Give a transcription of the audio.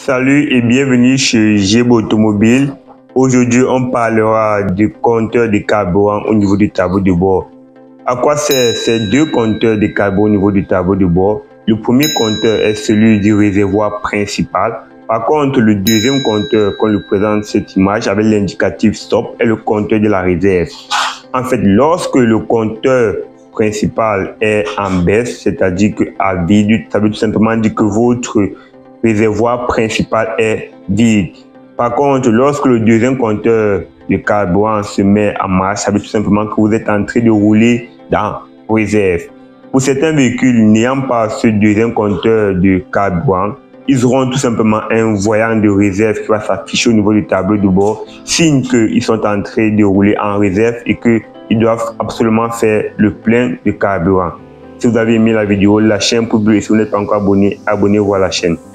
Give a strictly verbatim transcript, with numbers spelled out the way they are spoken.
Salut et bienvenue chez Gébo Automobile. Aujourd'hui, on parlera du compteur de carburant au niveau du tableau de bord. À quoi servent ces deux compteurs de carburant au niveau du tableau de bord? Le premier compteur est celui du réservoir principal. Par contre, le deuxième compteur qu'on lui présente cette image avec l'indicatif stop est le compteur de la réserve. En fait, lorsque le compteur principal est en baisse, c'est-à-dire qu'à vide, ça veut tout simplement dire que votre réservoir principal est vide. Par contre, lorsque le deuxième compteur de carburant se met en marche, ça veut tout simplement que vous êtes en train de rouler dans réserve. Pour certains véhicules n'ayant pas ce deuxième compteur de carburant, ils auront tout simplement un voyant de réserve qui va s'afficher au niveau du tableau de bord, signe qu'ils sont en train de rouler en réserve et qu'ils doivent absolument faire le plein de carburant. Si vous avez aimé la vidéo, la chaîne pour plus, si vous n'êtes pas encore abonné, abonnez-vous à la chaîne.